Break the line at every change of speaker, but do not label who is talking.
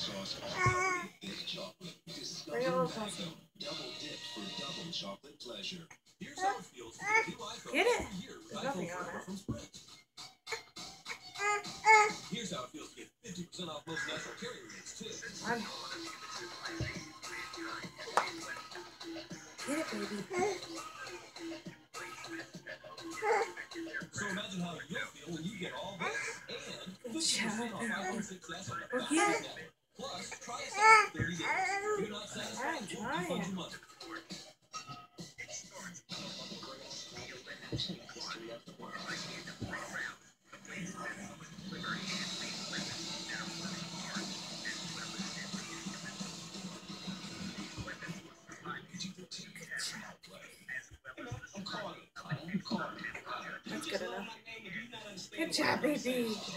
sauce on thick chocolate.
Bring it a little closer.
Double dipped for double chocolate pleasure. Here's how it feels to get a new iPhone.
Get it?
Every year with
There's
iPhone
nothing on
Forever
it.
from Sprint. Here's how it feels to get 50% off most national carrier rates, too.
Get it, baby.
So imagine how you'll feel when you get all this and 50% off iPhone 6s on the
Well, get it.
network. Plus, try us out for 30 days. If you're not satisfied,
I'm
we'll refund
trying.
your money.
That's good enough. Good job, baby.